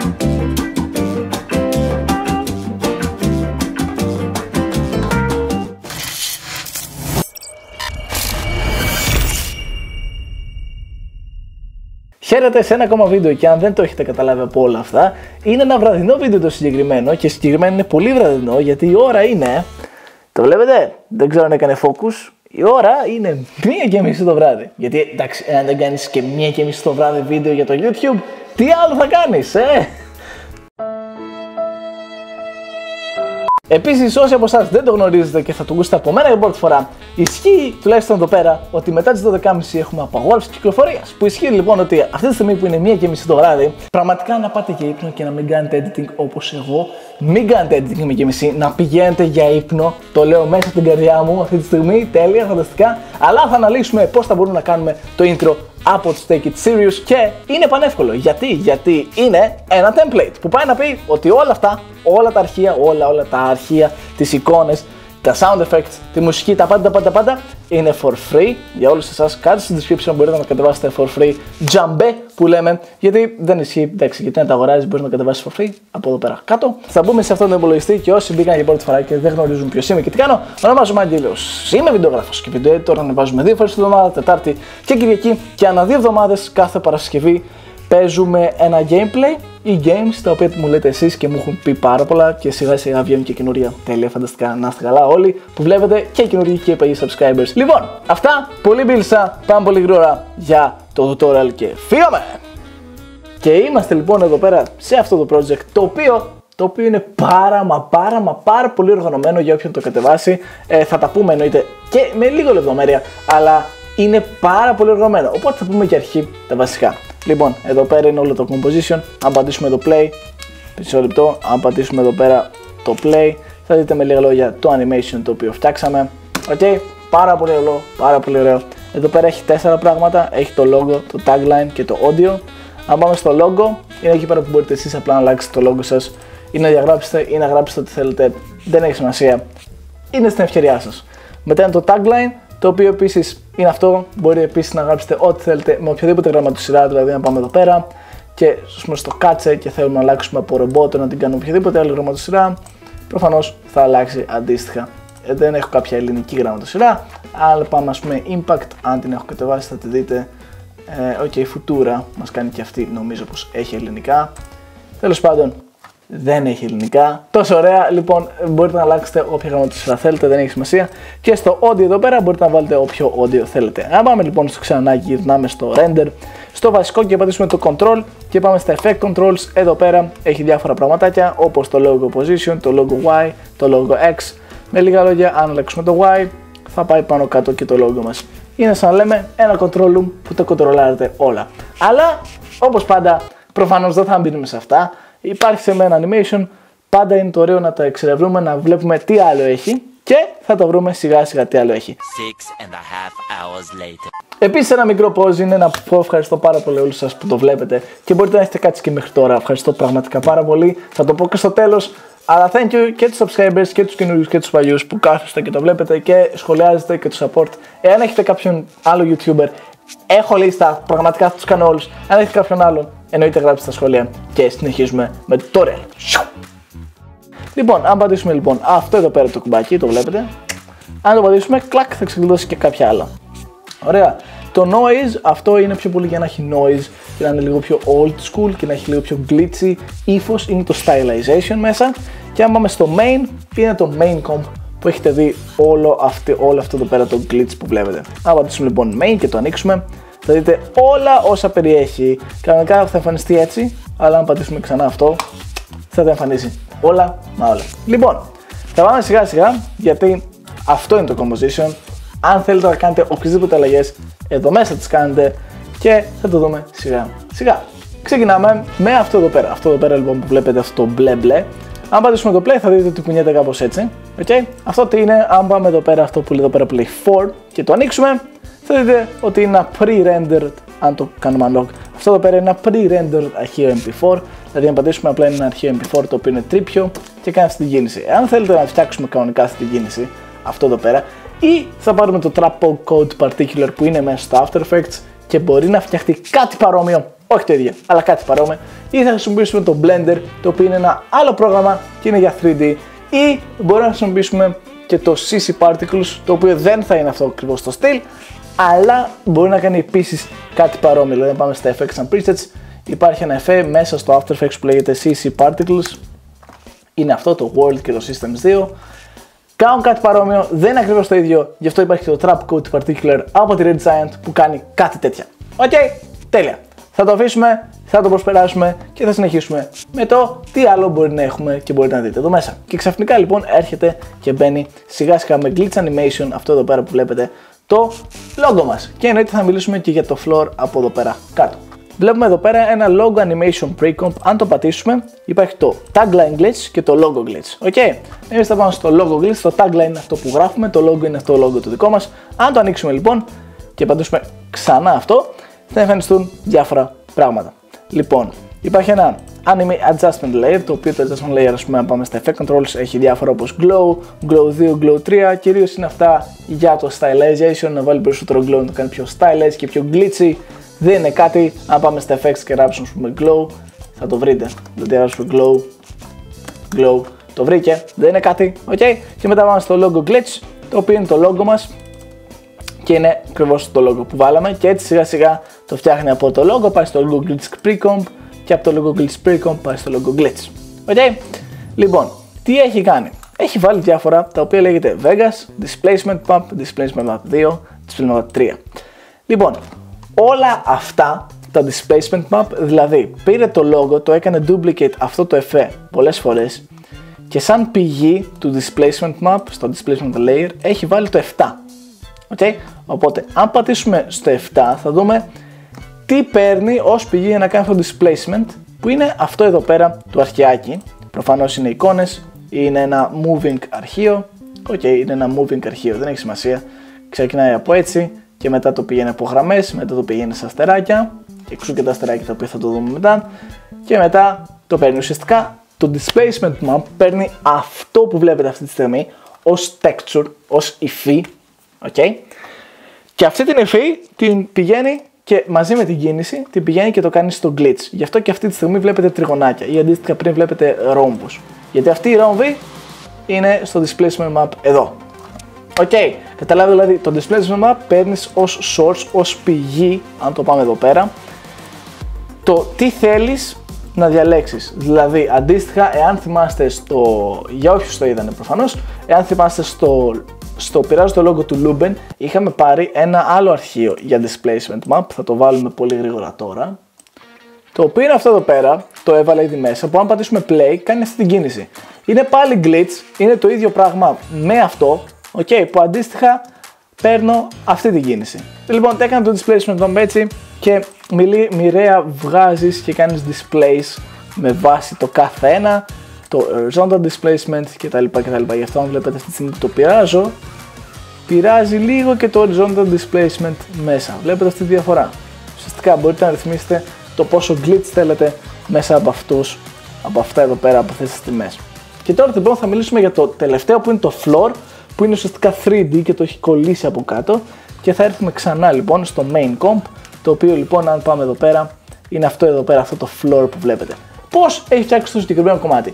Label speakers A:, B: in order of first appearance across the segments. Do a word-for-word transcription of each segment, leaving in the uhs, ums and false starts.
A: Χαίρετε σε ένα ακόμα βίντεο και αν δεν το έχετε καταλάβει από όλα αυτά, είναι ένα βραδινό βίντεο το συγκεκριμένο και συγκεκριμένα είναι πολύ βραδινό γιατί η ώρα είναι, το βλέπετε, δεν ξέρω αν έκανε focus, η ώρα είναι μία και μισή το βράδυ. Γιατί εντάξει, αν δεν κάνεις και μία και μισή το βράδυ βίντεο για το YouTube, τι άλλο θα κάνεις, ε! Επίσης, όσοι από εσάς δεν το γνωρίζετε και θα το ακούσετε από μένα για πρώτη φορά, ισχύει τουλάχιστον εδώ πέρα ότι μετά τις δώδεκα και μισή έχουμε απαγόρευση κυκλοφορίας. Που ισχύει λοιπόν ότι αυτή τη στιγμή που είναι μία και μισή το βράδυ, πραγματικά να πάτε για ύπνο και να μην κάνετε editing όπως εγώ. Μην κάνετε editing μία και μισή, να πηγαίνετε για ύπνο. Το λέω μέσα στην καρδιά μου αυτή τη στιγμή, τέλεια, φανταστικά. Αλλά θα αναλύσουμε πώς θα μπορούμε να κάνουμε το intro από το Take It Serious και είναι πανεύκολο. Γιατί, γιατί είναι ένα template που πάει να πει ότι όλα αυτά, όλα τα αρχεία, όλα, όλα τα αρχεία, τις εικόνες, τα sound effects, τη μουσική, τα πάντα, πάντα, πάντα είναι for free για όλους εσάς. Κάτω στο description μπορείτε να κατεβάσετε for free τζαμπέ που λέμε, γιατί δεν ισχύει, εντάξει, γιατί να τα αγοράζεις μπορείς να κατεβάσεις for free από εδώ πέρα κάτω. Θα μπούμε σε αυτόν τον υπολογιστή και όσοι μπήκαν για πρώτη φορά και δεν γνωρίζουν ποιος είμαι και τι κάνω, ονομάζομαι Άγγελος. Είμαι βιντεογράφος και βίντεο editor, ανεβάζουμε δύο φορές την εβδομάδα, Τετάρτη και Κυριακή και ανά δύο εβδομάδες κάθε Παρασκευή παίζουμε ένα gameplay ή games τα οποία μου λέτε εσείς και μου έχουν πει πάρα πολλά και σιγά σιγά βγαίνουν και καινούρια. Τέλεια, φανταστικά, να είστε καλά όλοι που βλέπετε και καινούργιοι και παλιοί subscribers. Λοιπόν, αυτά, πολύ μπίλησα, πάμε πολύ γρήγορα για το tutorial και φύγαμε! Και είμαστε λοιπόν εδώ πέρα σε αυτό το project το οποίο, το οποίο είναι πάρα μα πάρα μα πάρα πολύ οργανωμένο για όποιον το κατεβάσει. Ε, θα τα πούμε εννοείται και με λίγο λεπτομέρεια, αλλά είναι πάρα πολύ οργανωμένο, οπότε θα πούμε και αρχή τα βασικά. Λοιπόν, εδώ πέρα είναι όλο το composition. Αν πατήσουμε το play, μισό λεπτό, αν πατήσουμε εδώ πέρα το play, θα δείτε με λίγα λόγια το animation το οποίο φτιάξαμε. Οκ, okay, πάρα πολύ ωραίο, πάρα πολύ ωραίο. Εδώ πέρα έχει τέσσερα πράγματα, έχει το logo, το tagline και το audio. Αν πάμε στο logo, είναι εκεί πέρα που μπορείτε εσείς απλά να αλλάξετε το logo σας ή να διαγράψετε ή να γράψετε ό,τι θέλετε, δεν έχει σημασία, είναι στην ευκαιριά σας. Μετά είναι το tagline, το οποίο επίσης είναι αυτό, μπορείτε επίσης να γράψετε ό,τι θέλετε με οποιοδήποτε γραμματοσυρά, δηλαδή να πάμε εδώ πέρα και στο κάτσε και θέλουμε να αλλάξουμε από ρομπότο να την κάνουμε οποιαδήποτε άλλη γραμματοσυρά, προφανώς θα αλλάξει αντίστοιχα. Ε, δεν έχω κάποια ελληνική γραμματοσυρά, αλλά πάμε ας πούμε impact, αν την έχω κατεβάσει θα τη δείτε. Οκ, ε, okay, Futura μας κάνει και αυτή, νομίζω πως έχει ελληνικά. Τέλος πάντων, δεν έχει ελληνικά. Τόσο ωραία, λοιπόν, μπορείτε να αλλάξετε όποια γραμματοσυρά θέλετε, δεν έχει σημασία. Και στο audio εδώ πέρα μπορείτε να βάλετε όποιο audio θέλετε. Αν πάμε λοιπόν στο ξανά, γυρνάμε στο render, στο βασικό και πατήσουμε το control και πάμε στα effect controls. Εδώ πέρα έχει διάφορα πραγματάκια όπως το logo position, το logo Y, το logo X. Με λίγα λόγια, αν αλλάξουμε το Y, θα πάει πάνω κάτω και το logo μας. Είναι σαν να λέμε ένα control room που τα κοντρολάρετε όλα. Αλλά όπως πάντα, προφανώς δεν θα μπαίνουμε σε αυτά. Υπάρχει σε μένα animation, πάντα είναι το ωραίο να τα εξερευνούμε, να βλέπουμε τι άλλο έχει και θα το βρούμε σιγά σιγά τι άλλο έχει. Επίσης ένα μικρό pause είναι να πω ευχαριστώ πάρα πολύ όλους σας που το βλέπετε και μπορείτε να έχετε κάτσει και μέχρι τώρα, ευχαριστώ πραγματικά πάρα πολύ, θα το πω και στο τέλος, αλλά thank you και τους subscribers και τους καινούριους και τους παλιούς που κάθεστε και το βλέπετε και σχολιάζετε και το support. Εάν έχετε κάποιον άλλο YouTuber, έχω λίστα, πραγματικά θα τους κάνω όλους, αν έχετε κάποιον άλλον, εννοείται γράψτε στα σχόλια και συνεχίζουμε με το tutorial. Λοιπόν, αν πατήσουμε λοιπόν αυτό εδώ πέρα το κουμπάκι, το βλέπετε. Αν το πατήσουμε, κλακ, θα ξεκλειδώσει και κάποια άλλα. Ωραία. Το noise, αυτό είναι πιο πολύ για να έχει noise και να είναι λίγο πιο old school και να έχει λίγο πιο glitchy ύφος, είναι το stylization μέσα. Και αν πάμε στο main, είναι το main comp που έχετε δει όλο αυτό, όλο αυτό εδώ πέρα το glitch που βλέπετε. Αν πατήσουμε λοιπόν main και το ανοίξουμε, θα δείτε όλα όσα περιέχει. Κανονικά θα εμφανιστεί έτσι, αλλά αν πατήσουμε ξανά αυτό, θα τα εμφανίσει όλα μα όλα. Λοιπόν, θα πάμε σιγά σιγά γιατί αυτό είναι το composition. Αν θέλετε να κάνετε οποιασδήποτε αλλαγές, εδώ μέσα τις κάνετε και θα το δούμε σιγά σιγά. Ξεκινάμε με αυτό εδώ πέρα. Αυτό εδώ πέρα λοιπόν που βλέπετε αυτό το μπλε μπλε. Αν πατήσουμε το play θα δείτε ότι κουνιέται κάπως έτσι. Okay. Αυτό τι είναι, αν πάμε εδώ πέρα, αυτό που λέει εδώ πέρα play four και το ανοίξουμε, θα δείτε ότι είναι ένα pre-rendered, αν το κάνουμε unlock. Αυτό εδώ πέρα είναι ένα pre-rendered αρχείο εμ πι φορ, δηλαδή αν πατήσουμε απλά είναι ένα αρχείο εμ πι φορ το οποίο είναι τρίπιο και κάνει αυτή την κίνηση. Αν θέλετε να φτιάξουμε κανονικά αυτή την κίνηση, αυτό εδώ πέρα, ή θα πάρουμε το trap code particular που είναι μέσα στο After Effects και μπορεί να φτιαχτεί κάτι παρόμοιο όχι το ίδιο, αλλά κάτι παρόμοιο, ή θα χρησιμοποιήσουμε το Blender, το οποίο είναι ένα άλλο πρόγραμμα και είναι για θρι ντι, ή μπορούμε να χρησιμοποιήσουμε και το σι σι Particles, το οποίο δεν θα είναι αυτό ακριβώς το στυλ, αλλά μπορεί να κάνει επίσης κάτι παρόμοιο. Δηλαδή, πάμε στα Effects and Presets, υπάρχει ένα εφέ μέσα στο After Effects που λέγεται σι σι Particles, είναι αυτό το World και το Systems δύο. Κάνουν κάτι παρόμοιο, δεν είναι ακριβώς το ίδιο, γι' αυτό υπάρχει και το Trap Code Particular από τη Red Giant που κάνει κάτι τέτοια. Οκ, okay, τέλεια. Θα το αφήσουμε, θα το προσπεράσουμε και θα συνεχίσουμε με το τι άλλο μπορεί να έχουμε και μπορείτε να δείτε εδώ μέσα. Και ξαφνικά λοιπόν έρχεται και μπαίνει σιγά σιγά με glitch animation αυτό εδώ πέρα που βλέπετε το logo μας. Και εννοείται θα μιλήσουμε και για το floor από εδώ πέρα κάτω. Βλέπουμε εδώ πέρα ένα logo animation precomp. Αν το πατήσουμε, υπάρχει το tagline glitch και το logo glitch. Okay. Εμείς θα πάμε στο logo glitch. Το tagline είναι αυτό που γράφουμε, το logo είναι αυτό το logo το δικό μας. Αν το ανοίξουμε λοιπόν και πατήσουμε ξανά αυτό, θα εμφανιστούν διάφορα πράγματα. Λοιπόν, υπάρχει ένα anime adjustment layer, το οποίο το adjustment layer, ας πούμε, αν πάμε στα effect controls, έχει διάφορα όπως glow, glow δύο, glow τρία. Κυρίως είναι αυτά για το stylization, να βάλει περισσότερο glow, να το κάνει πιο stylized και πιο glitchy. Δεν είναι κάτι, αν πάμε στα effects και γράψουμε, πούμε, glow, θα το βρείτε. Δηλαδή γράψουμε glow, glow, το βρήκε, δεν είναι κάτι, ok. Και μετά πάμε στο logo glitch, το οποίο είναι το logo μας και είναι ακριβώς το logo που βάλαμε και έτσι σιγά σιγά το φτιάχνει από το logo, πάει στο logo glitch precomp και από το logo glitch precomp πάει στο logo glitch, ok. Λοιπόν, τι έχει κάνει? Έχει βάλει διάφορα τα οποία λέγεται Vegas, displacement map, displacement map δύο, displacement map τρία. Λοιπόν, όλα αυτά τα displacement map, δηλαδή πήρε το logo, το έκανε duplicate αυτό το εφέ πολλές φορές και σαν πηγή του displacement map στο displacement layer έχει βάλει το επτά. Okay. Οπότε αν πατήσουμε στο επτά θα δούμε τι παίρνει ως πηγή για να κάνει αυτό το displacement, που είναι αυτό εδώ πέρα το αρχαιάκι. Προφανώς είναι εικόνες, είναι ένα moving αρχείο. Οκ, okay, είναι ένα moving αρχείο, δεν έχει σημασία. Ξεκινάει από έτσι και μετά το πηγαίνει από γραμμές, μετά το πηγαίνει σε αστεράκια, εξού και τα αστεράκια τα οποία θα το δούμε μετά, και μετά το παίρνει. Ουσιαστικά το displacement map παίρνει αυτό που βλέπετε αυτή τη στιγμή ως texture, ως υφή, okay? Και αυτή την υφή την πηγαίνει και μαζί με την κίνηση την πηγαίνει και το κάνει στο glitch. Γι' αυτό και αυτή τη στιγμή βλέπετε τριγωνάκια ή αντίστοιχα πριν βλέπετε ρόμβους, γιατί αυτή η ρόμβη είναι στο displacement map εδώ. Οκ, okay. Καταλάβει, δηλαδή το displacement map παίρνεις ως source, ως πηγή, αν το πάμε εδώ πέρα, το τι θέλεις να διαλέξεις. Δηλαδή αντίστοιχα, εάν θυμάστε στο, για όσους το είδανε προφανώς, εάν θυμάστε στο, στο πειράζω το logo του Luben, είχαμε πάρει ένα άλλο αρχείο για displacement map, θα το βάλουμε πολύ γρήγορα τώρα, το οποίο είναι αυτό εδώ πέρα, το έβαλα ήδη μέσα, που αν πατήσουμε play κάνει αυτή την κίνηση. Είναι πάλι glitch, είναι το ίδιο πράγμα με αυτό, okay, που αντίστοιχα παίρνω αυτή την κίνηση. Λοιπόν, έκανε το displacement map έτσι και μοιραία βγάζεις και κάνεις displays με βάση το κάθε ένα, το horizontal displacement κτλ. κτλ. Γι' αυτό αν βλέπετε αυτή τη στιγμή που το πειράζω, πειράζει λίγο και το horizontal displacement μέσα. Βλέπετε αυτή τη διαφορά. Ουσιαστικά μπορείτε να ρυθμίσετε το πόσο glitch θέλετε μέσα από αυτούς, από αυτά εδώ πέρα, από αυτές τις τιμές. Και τώρα λοιπόν θα μιλήσουμε για το τελευταίο που είναι το floor, που είναι ουσιαστικά θρι ντι και το έχει κολλήσει από κάτω, και θα έρθουμε ξανά λοιπόν στο main comp, το οποίο λοιπόν αν πάμε εδώ πέρα είναι αυτό εδώ πέρα, αυτό το floor που βλέπετε. Πώς έχει φτιάξει το συγκεκριμένο κομμάτι?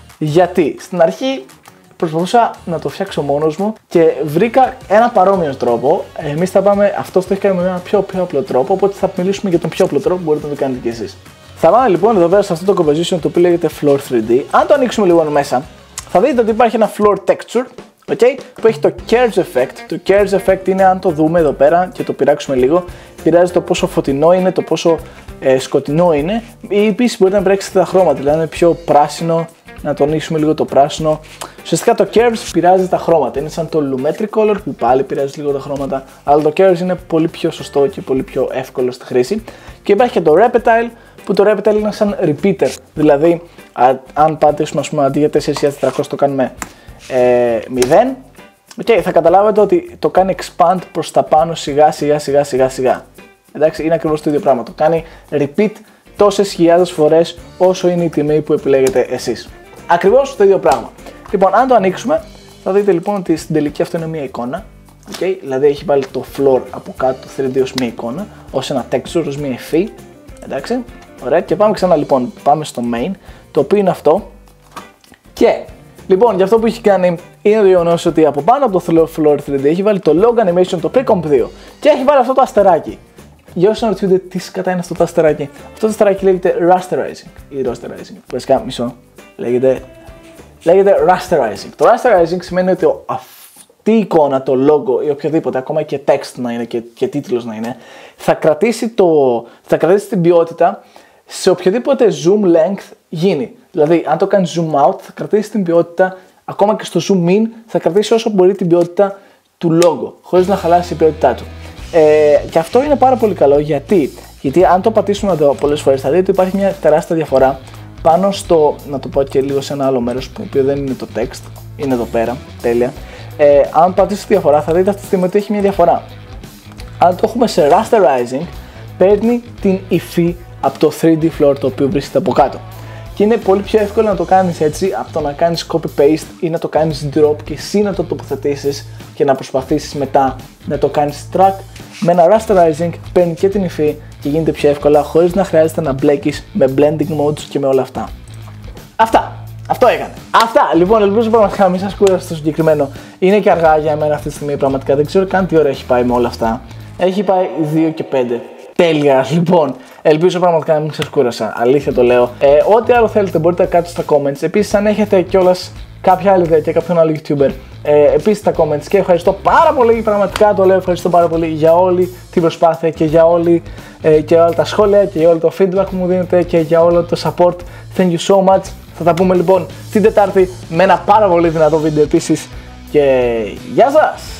A: Γιατί στην αρχή προσπαθούσα να το φτιάξω μόνος μου και βρήκα ένα παρόμοιο τρόπο. Εμείς θα πάμε, αυτός το έχει κάνει με ένα πιο, πιο απλό τρόπο, οπότε θα μιλήσουμε για τον πιο απλό τρόπο που μπορείτε να το κάνετε κι εσείς. Θα πάμε λοιπόν εδώ πέρα σε αυτό το composition το οποίο λέγεται floor θρι ντι. Αν το ανοίξουμε λίγο μέσα, θα δείτε ότι υπάρχει ένα floor texture, okay, που έχει το curves effect. Το curves effect είναι, αν το δούμε εδώ πέρα και το πειράξουμε λίγο, πειράζει το πόσο φωτεινό είναι, το πόσο ε, σκοτεινό είναι, ή επίσης μπορείτε να επιλέξετε τα χρώματα, δηλαδή είναι πιο πράσινο, να τονίσουμε λίγο το πράσινο. Ουσιαστικά το curves πειράζει τα χρώματα, είναι σαν το lumetri color που πάλι πειράζει λίγο τα χρώματα, αλλά το curves είναι πολύ πιο σωστό και πολύ πιο εύκολο στη χρήση. Και υπάρχει και το reptile, που το reptile είναι σαν repeater, δηλαδή α, αν πατήσουμε, ας πούμε, αντί για τέσσερις χιλιάδες τετρακόσια το κάνουμε ε, μηδέν, okay, θα καταλάβετε ότι το κάνει expand προς τα πάνω σιγά σιγά σιγά σιγά σιγά. Εντάξει, είναι ακριβώς το ίδιο πράγμα, το κάνει repeat τόσες χιλιάδες φορές όσο είναι η τιμή που επιλέγετε εσείς. Ακριβώς το ίδιο πράγμα. Λοιπόν, αν το ανοίξουμε θα δείτε λοιπόν ότι στην τελική αυτό είναι μια εικόνα, okay, δηλαδή έχει βάλει το floor από κάτω το θρι ντι ως μια εικόνα, ως ένα texture, ως μια υφή, Εντάξει, ωραία, και πάμε ξανά λοιπόν, πάμε στο main, το οποίο είναι αυτό. Και λοιπόν, για αυτό που έχει κάνει είναι το γεγονός ότι από πάνω από το Floor θρι ντι έχει βάλει το Log Animation, το Precomp δύο και έχει βάλει αυτό το αστεράκι. Για όσοι αναρωτιούνται τι σκατά είναι αυτό το αστεράκι, αυτό το αστεράκι λέγεται Rasterizing ή Rasterizing. Βασικά, μισό. Λέγεται, λέγεται Rasterizing. Το Rasterizing σημαίνει ότι αυτή η εικόνα, το logo ή οποιοδήποτε, ακόμα και text να είναι και, και τίτλος να είναι, θα κρατήσει, το, θα κρατήσει την ποιότητα σε οποιοδήποτε zoom length γίνει. Δηλαδή, αν το κάνει zoom out, θα κρατήσει την ποιότητα, ακόμα και στο zoom in, θα κρατήσει όσο μπορεί την ποιότητα του logo, χωρίς να χαλάσει η ποιότητά του. Ε, και αυτό είναι πάρα πολύ καλό γιατί, γιατί αν το πατήσουμε εδώ πολλές φορές θα δείτε ότι υπάρχει μια τεράστια διαφορά πάνω στο, να το πω και λίγο σε ένα άλλο μέρος που δεν είναι το text, είναι εδώ πέρα, τέλεια. Ε, αν πατήσουμε τη διαφορά θα δείτε αυτή τη στιγμή ότι έχει μια διαφορά. Αν το έχουμε σε rasterizing, παίρνει την υφή από το θρι ντι floor το οποίο βρίσκεται από κάτω. Και είναι πολύ πιο εύκολο να το κάνεις έτσι από το να κάνεις copy-paste ή να το κάνεις drop και εσύ να το τοποθετήσεις και να προσπαθήσεις μετά να το κάνεις track. Με ένα rasterizing παίρνει και την υφή και γίνεται πιο εύκολα χωρίς να χρειάζεται να μπλέκεις με blending modes και με όλα αυτά. Αυτά! Αυτό έκανε. Αυτά! Λοιπόν, ελπίζω πραγματικά μην σας κούρασε το συγκεκριμένο. Είναι και αργά για μένα αυτή τη στιγμή, πραγματικά δεν ξέρω καν τι ώρα έχει πάει με όλα αυτά. Έχει πάει δύο και πέντε. Τέλεια, λοιπόν. Ελπίζω πραγματικά να μην σας κούρασα. Αλήθεια το λέω. Ε, ό,τι άλλο θέλετε μπορείτε να κάτσετε στα comments. Επίσης, αν έχετε κιόλας κάποια άλλη ιδέα και κάποιον άλλο YouTuber, ε, επίσης στα comments. Και ευχαριστώ πάρα πολύ, πραγματικά το λέω. Ευχαριστώ πάρα πολύ για όλη την προσπάθεια και για, όλη, ε, και όλα τα σχόλια και για όλο το feedback που μου δίνετε και για όλο το support. Thank you so much. Θα τα πούμε λοιπόν την Τετάρτη με ένα πάρα πολύ δυνατό βίντεο επίσης. Και γεια σας!